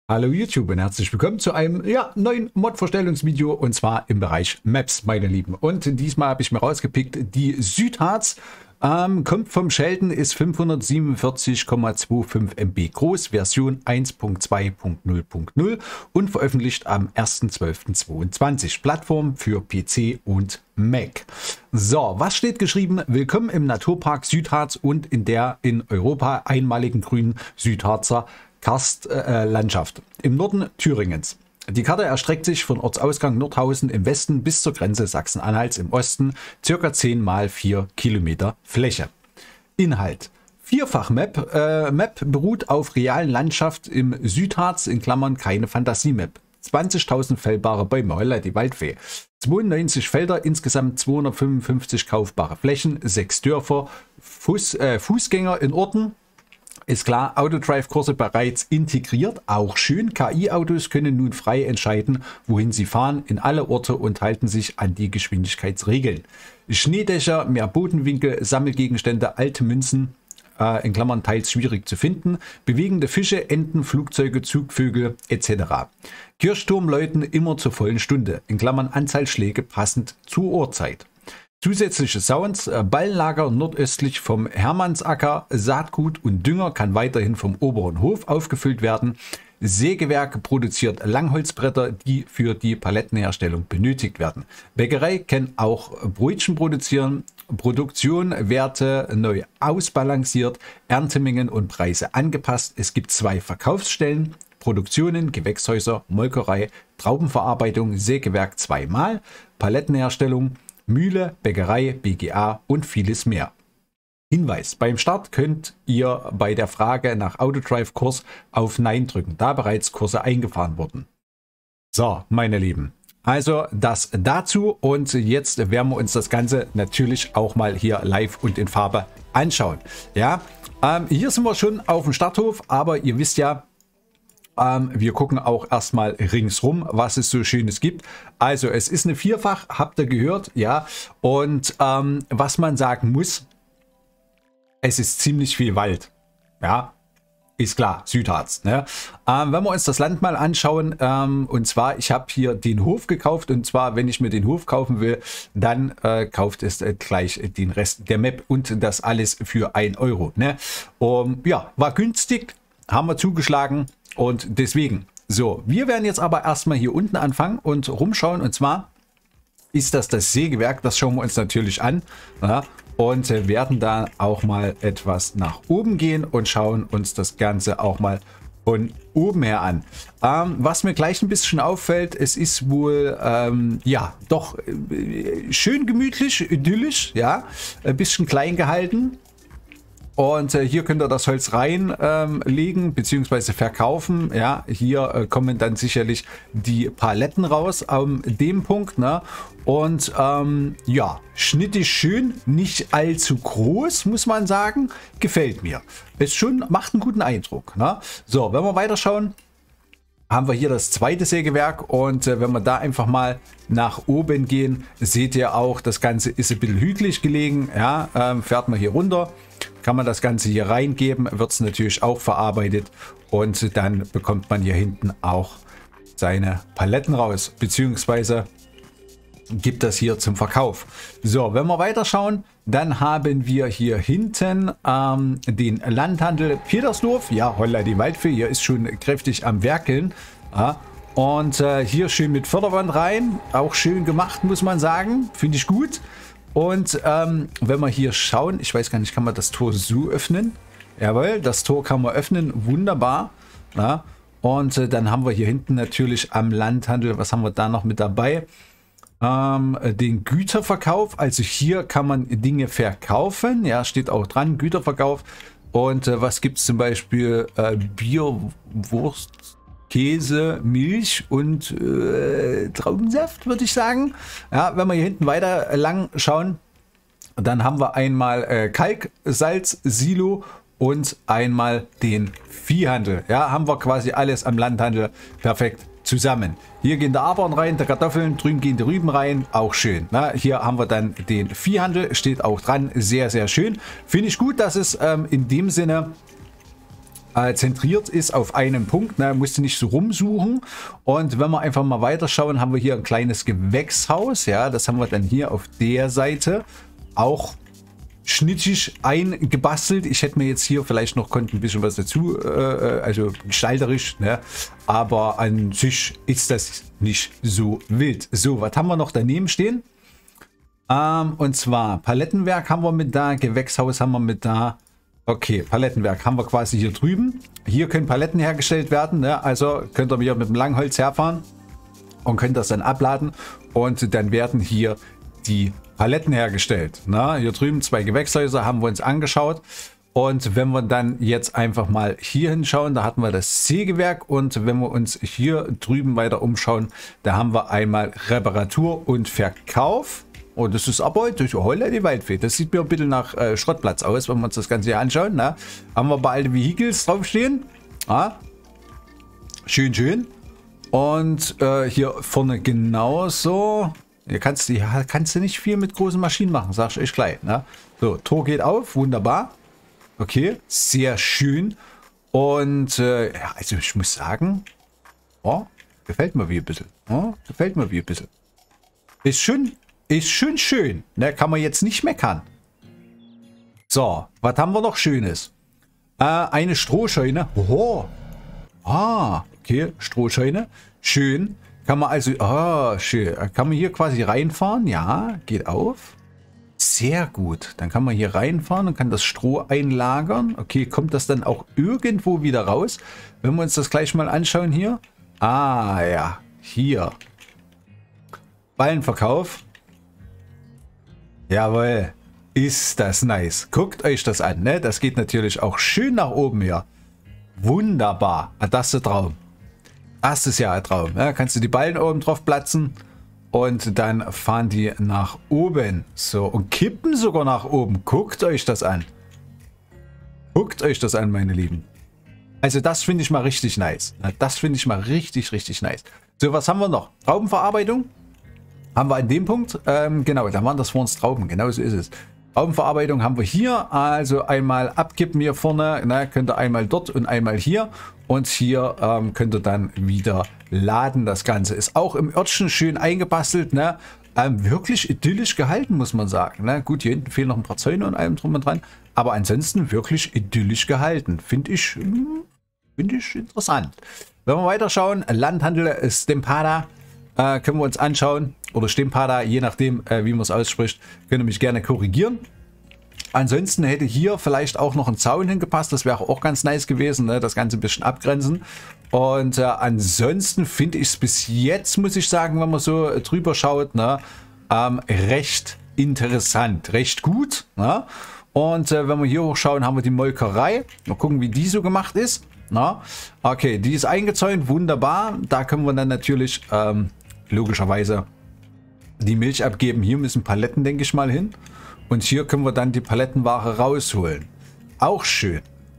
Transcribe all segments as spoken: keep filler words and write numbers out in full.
Hallo YouTube und herzlich willkommen zu einem ja, neuen Mod-Vorstellungsvideo und zwar im Bereich Maps, meine Lieben. Und diesmal habe ich mir rausgepickt, die Südharz ähm, kommt vom Sheldon, ist fünfhundertsiebenundvierzig Komma fünfundzwanzig Megabyte groß, Version eins Punkt zwei Punkt null Punkt null und veröffentlicht am ersten zwölften zweiundzwanzig. Plattform für P C und Mac. So, was steht geschrieben? Willkommen im Naturpark Südharz und in der in Europa einmaligen grünen Südharzer Karstlandschaft äh, im Norden Thüringens. Die Karte erstreckt sich von Ortsausgang Nordhausen im Westen bis zur Grenze Sachsen-Anhalts im Osten, circa zehn mal vier Kilometer Fläche. Inhalt: Vierfach-Map. Äh, Map beruht auf realen Landschaft im Südharz, in Klammern keine Fantasie-Map. zwanzigtausend fällbare Bäume, holla die Waldfee. zweiundneunzig Felder, insgesamt zweihundertfünfundfünfzig kaufbare Flächen, sechs Dörfer, Fuß, äh, Fußgänger in Orten. Ist klar, Autodrive-Kurse bereits integriert, auch schön. K I-Autos können nun frei entscheiden, wohin sie fahren, in alle Orte und halten sich an die Geschwindigkeitsregeln. Schneedächer, mehr Bodenwinkel, Sammelgegenstände, alte Münzen, äh, in Klammern teils schwierig zu finden, bewegende Fische, Enten, Flugzeuge, Zugvögel et cetera. Kirchturm läuten immer zur vollen Stunde, in Klammern Anzahl Schläge passend zur Uhrzeit. Zusätzliche Sounds: Ballenlager nordöstlich vom Hermannsacker, Saatgut und Dünger kann weiterhin vom oberen Hof aufgefüllt werden. Sägewerk produziert Langholzbretter, die für die Palettenherstellung benötigt werden. Bäckerei kann auch Brötchen produzieren. Produktion, Werte neu ausbalanciert, Erntemengen und Preise angepasst. Es gibt zwei Verkaufsstellen. Produktionen, Gewächshäuser, Molkerei, Traubenverarbeitung, Sägewerk zweimal, Palettenherstellung, Mühle, Bäckerei, B G A und vieles mehr. Hinweis: Beim Start könnt ihr bei der Frage nach Autodrive-Kurs auf Nein drücken, da bereits Kurse eingefahren wurden. So, meine Lieben, also das dazu, und jetzt werden wir uns das Ganze natürlich auch mal hier live und in Farbe anschauen. Ja, ähm, hier sind wir schon auf dem Starthof, aber ihr wisst ja, Ähm, wir gucken auch erstmal ringsrum, was es so Schönes gibt. Also es ist eine Vierfach, habt ihr gehört, ja. Und ähm, was man sagen muss, es ist ziemlich viel Wald. Ja, ist klar, Südharz. Ne? Ähm, wenn wir uns das Land mal anschauen, ähm, und zwar, ich habe hier den Hof gekauft, und zwar, wenn ich mir den Hof kaufen will, dann äh, kauft es äh, gleich den Rest der Map und das alles für ein Euro. Ne? Um, ja, war günstig, haben wir zugeschlagen. Und deswegen, so, wir werden jetzt aber erstmal hier unten anfangen und rumschauen. Und zwar ist das das Sägewerk, das schauen wir uns natürlich an. Ja, und äh, werden da auch mal etwas nach oben gehen und schauen uns das Ganze auch mal von oben her an. Ähm, was mir gleich ein bisschen auffällt, es ist wohl, ähm, ja, doch äh, schön gemütlich, idyllisch, ja, ein bisschen klein gehalten. Und äh, hier könnt ihr das Holz reinlegen ähm, bzw. verkaufen. Ja, hier äh, kommen dann sicherlich die Paletten raus an dem Punkt. Ne? Und ähm, ja, schnittig schön, nicht allzu groß, muss man sagen. Gefällt mir. Ist schon, macht einen guten Eindruck. Ne? So, wenn wir weiterschauen, haben wir hier das zweite Sägewerk, und äh, wenn wir da einfach mal nach oben gehen, seht ihr auch, das Ganze ist ein bisschen hügelig gelegen. Ja, ähm, fährt man hier runter, kann man das Ganze hier reingeben, wird es natürlich auch verarbeitet, und dann bekommt man hier hinten auch seine Paletten raus, beziehungsweise gibt das hier zum Verkauf. So, wenn wir weiterschauen, dann haben wir hier hinten ähm, den Landhandel Petersdorf. Ja, holla die Waldfee, hier ist schon kräftig am Werkeln. Ja, und äh, hier schön mit Förderwand rein, auch schön gemacht, muss man sagen, finde ich gut. Und ähm, wenn wir hier schauen, ich weiß gar nicht, kann man das Tor so öffnen? Jawohl, das Tor kann man öffnen, wunderbar. Ja, und äh, dann haben wir hier hinten natürlich am Landhandel, was haben wir da noch mit dabei? Ähm, den Güterverkauf, also hier kann man Dinge verkaufen, ja, steht auch dran, Güterverkauf. Und äh, was gibt es zum Beispiel? Äh, Bier, Wurst, Käse, Milch und äh, Traubensaft, würde ich sagen. Ja, wenn wir hier hinten weiter lang schauen, dann haben wir einmal äh, Kalk, Salz, Silo und einmal den Viehhandel. Ja, haben wir quasi alles am Landhandel perfekt zusammen. Hier gehen der Abern rein, der Kartoffeln, drüben gehen die Rüben rein, auch schön. Na, hier haben wir dann den Viehhandel, steht auch dran, sehr, sehr schön. Finde ich gut, dass es ähm, in dem Sinne äh, zentriert ist auf einem Punkt. Ne? Musste nicht so rumsuchen. Und wenn wir einfach mal weiterschauen, haben wir hier ein kleines Gewächshaus. Ja, das haben wir dann hier auf der Seite auch schnittig eingebastelt. Ich hätte mir jetzt hier vielleicht noch konnte ein bisschen was dazu, äh, also gestalterisch, ne? Aber an sich ist das nicht so wild. So, was haben wir noch daneben stehen? Ähm, und zwar Palettenwerk haben wir mit da, Gewächshaus haben wir mit da. Okay, Palettenwerk haben wir quasi hier drüben. Hier können Paletten hergestellt werden, ne? Also könnt ihr wieder mit dem Langholz herfahren und könnt das dann abladen und dann werden hier die Paletten hergestellt. Na, hier drüben zwei Gewächshäuser haben wir uns angeschaut. Und wenn wir dann jetzt einfach mal hier hinschauen, da hatten wir das Sägewerk. Und wenn wir uns hier drüben weiter umschauen, da haben wir einmal Reparatur und Verkauf. Und das ist aber durch Holla die Waldfee. Das sieht mir ein bisschen nach äh, Schrottplatz aus, wenn wir uns das Ganze hier anschauen. Na, haben wir bei allen Vehicles draufstehen. Ah, schön, schön. Und äh, hier vorne genauso. Hier kannst, du, kannst du nicht viel mit großen Maschinen machen, sag ich euch gleich. Ne? So, Tor geht auf, wunderbar. Okay, sehr schön. Und äh, ja, also ich muss sagen, oh, gefällt mir wie ein bisschen. Oh, gefällt mir wie ein bisschen. Ist schön, ist schön schön. Ne, kann man jetzt nicht meckern. So, was haben wir noch Schönes? Äh, eine Strohscheune. Oh, ah, okay, Strohscheune. Schön. Kann man also, ah, schön. Kann man hier quasi reinfahren? Ja, geht auf. Sehr gut. Dann kann man hier reinfahren und kann das Stroh einlagern. Okay, kommt das dann auch irgendwo wieder raus? Wenn wir uns das gleich mal anschauen hier. Ah, ja, hier. Ballenverkauf. Jawohl. Ist das nice. Guckt euch das an, ne? Das geht natürlich auch schön nach oben hier. Wunderbar. Das ist der Traum. Das ist ja ein Traum. Ja, kannst du die Ballen oben drauf platzen und dann fahren die nach oben. So, und kippen sogar nach oben. Guckt euch das an. Guckt euch das an, meine Lieben. Also das finde ich mal richtig nice. Das finde ich mal richtig, richtig nice. So, was haben wir noch? Traubenverarbeitung haben wir an dem Punkt. Ähm, genau, da waren das vor uns Trauben. Genau so ist es. Traubenverarbeitung haben wir hier. Also einmal abkippen hier vorne. Na, könnt ihr einmal dort und einmal hier. Und hier ähm, könnt ihr dann wieder laden. Das Ganze ist auch im Örtchen schön eingebastelt. Ne? Ähm, wirklich idyllisch gehalten, muss man sagen. Ne? Gut, hier hinten fehlen noch ein paar Zäune und allem drum und dran. Aber ansonsten wirklich idyllisch gehalten. Finde ich, finde ich interessant. Wenn wir weiterschauen, Landhandel Stempada äh, können wir uns anschauen. Oder Stempada, je nachdem, äh, wie man es ausspricht. Könnt ihr mich gerne korrigieren. Ansonsten hätte hier vielleicht auch noch ein Zaun hingepasst. Das wäre auch ganz nice gewesen, ne? Das Ganze ein bisschen abgrenzen. Und äh, ansonsten finde ich es bis jetzt, muss ich sagen, wenn man so äh, drüber schaut, ne? ähm, recht interessant, recht gut. Ne? Und äh, wenn wir hier hochschauen, haben wir die Molkerei. Mal gucken, wie die so gemacht ist. Na? Okay, die ist eingezäunt, wunderbar. Da können wir dann natürlich ähm, logischerweise die Milch abgeben. Hier müssen Paletten, denke ich mal, hin. Und hier können wir dann die Palettenware rausholen. Auch schön.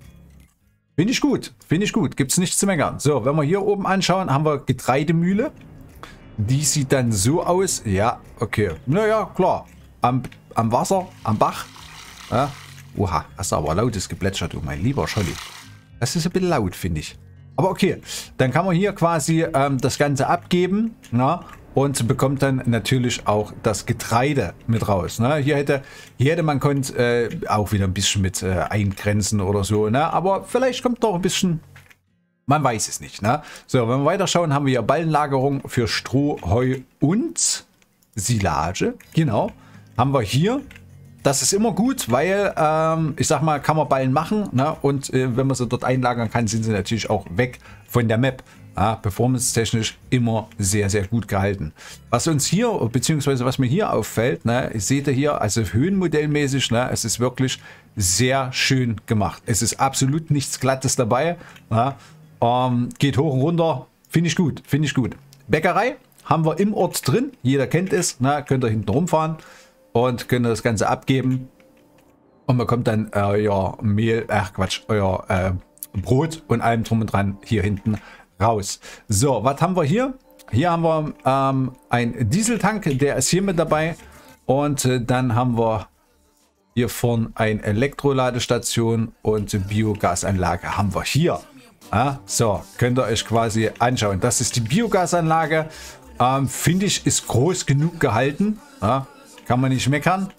Finde ich gut. Finde ich gut. Gibt es nichts zu meckern. So, wenn wir hier oben anschauen, haben wir Getreidemühle. Die sieht dann so aus. Ja, okay. Naja, klar. Am, am Wasser, am Bach. Ja. Oha, hast du aber lautes geplätschert, du mein lieber Scholli. Das ist ein bisschen laut, finde ich. Aber okay. Dann kann man hier quasi ähm, das Ganze abgeben. Na? Und bekommt dann natürlich auch das Getreide mit raus. Ne? Hier, hätte, hier hätte man konnte äh, auch wieder ein bisschen mit äh, eingrenzen oder so. Ne? Aber vielleicht kommt doch ein bisschen, man weiß es nicht. Ne? So, wenn wir weiterschauen, haben wir hier Ballenlagerung für Stroh, Heu und Silage. Genau, haben wir hier. Das ist immer gut, weil, ähm, ich sag mal, kann man Ballen machen. Ne? Und äh, wenn man sie dort einlagern kann, sind sie natürlich auch weg von der Map. Ja, performance-technisch immer sehr, sehr gut gehalten. Was uns hier, beziehungsweise was mir hier auffällt, ne, ich sehe hier, also höhenmodellmäßig, ne, es ist wirklich sehr schön gemacht. Es ist absolut nichts Glattes dabei. Ne, ähm, geht hoch und runter. Finde ich gut, finde ich gut. Bäckerei haben wir im Ort drin. Jeder kennt es. Ne, könnt ihr hinten rumfahren und könnt ihr das Ganze abgeben. Und man kommt dann euer Mehl, ach Quatsch, euer äh, Brot und allem drum und dran hier hinten raus. So, was haben wir hier? Hier haben wir ähm, einen Dieseltank, der ist hier mit dabei. Und äh, dann haben wir Hier vorne eine Elektroladestation und Biogasanlage haben wir hier. Ja, so, könnt ihr euch quasi anschauen. Das ist die Biogasanlage. Ähm, Finde ich, ist groß genug gehalten. Ja, kann man nicht meckern.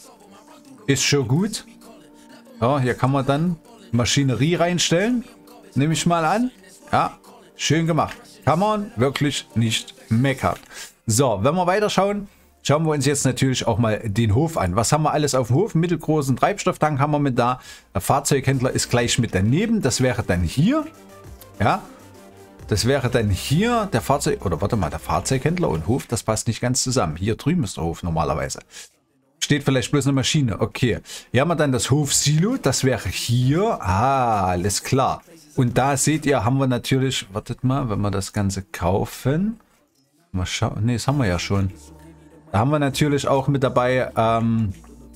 Ist schon gut. Ja, hier kann man dann Maschinerie reinstellen. Nehme ich mal an. Ja, schön gemacht. Kann man wirklich nicht meckern. So, wenn wir weiterschauen, schauen wir uns jetzt natürlich auch mal den Hof an. Was haben wir alles auf dem Hof? Mittelgroßen Treibstofftank haben wir mit da. Der Fahrzeughändler ist gleich mit daneben. Das wäre dann hier. Ja, das wäre dann hier der Fahrzeug... Oder warte mal, der Fahrzeughändler und Hof, das passt nicht ganz zusammen. Hier drüben ist der Hof normalerweise. Steht vielleicht bloß eine Maschine. Okay. Hier haben wir dann das Hofsilo. Das wäre hier. Ah, alles klar. Und da seht ihr, haben wir natürlich... Wartet mal, wenn wir das Ganze kaufen. Mal schauen. Ne, das haben wir ja schon. Da haben wir natürlich auch mit dabei ähm,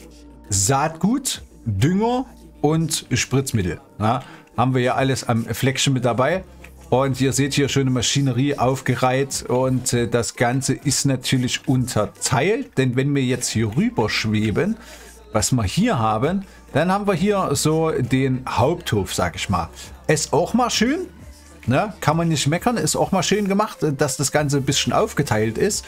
Saatgut, Dünger und Spritzmittel. Ja, haben wir ja alles am Fleckchen mit dabei. Und ihr seht hier schöne Maschinerie aufgereiht. Und äh, das Ganze ist natürlich unterteilt. Denn wenn wir jetzt hier rüber schweben, was wir hier haben, dann haben wir hier so den Haupthof, sag ich mal. Ist auch mal schön. Ne? Kann man nicht meckern. Ist auch mal schön gemacht, dass das Ganze ein bisschen aufgeteilt ist.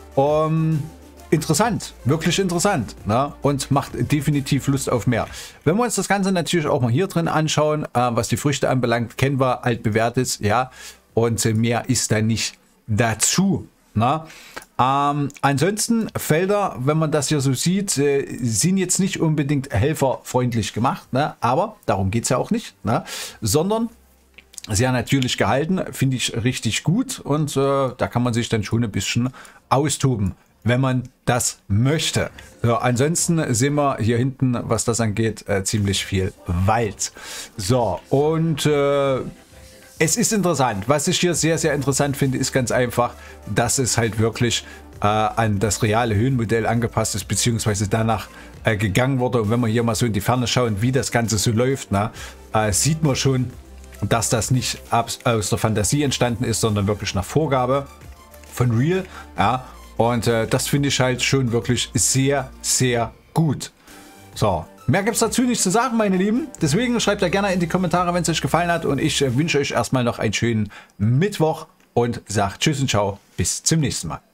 Um, interessant, wirklich interessant, ne? Und macht definitiv Lust auf mehr. Wenn wir uns das Ganze natürlich auch mal hier drin anschauen, äh, was die Früchte anbelangt, kennen wir, altbewährtes, ja, und äh, mehr ist da nicht dazu. Ne? Ähm, ansonsten Felder, wenn man das hier so sieht, äh, sind jetzt nicht unbedingt helferfreundlich gemacht, ne? Aber darum geht es ja auch nicht, ne? Sondern sehr natürlich gehalten, finde ich richtig gut und äh, da kann man sich dann schon ein bisschen austoben, wenn man das möchte. So, ansonsten sehen wir hier hinten, was das angeht, äh, ziemlich viel Wald. So, und äh, es ist interessant. Was ich hier sehr, sehr interessant finde, ist ganz einfach, dass es halt wirklich äh, an das reale Höhenmodell angepasst ist, beziehungsweise danach äh, gegangen wurde. Und wenn wir hier mal so in die Ferne schauen, wie das Ganze so läuft, na, äh, sieht man schon, dass das nicht aus der Fantasie entstanden ist, sondern wirklich nach Vorgabe von Real. Ja, und äh, das finde ich halt schon wirklich sehr, sehr gut. So, mehr gibt es dazu nicht zu sagen, meine Lieben. Deswegen schreibt ja gerne in die Kommentare, wenn es euch gefallen hat. Und ich äh, wünsche euch erstmal noch einen schönen Mittwoch und sage Tschüss und Ciao. Bis zum nächsten Mal.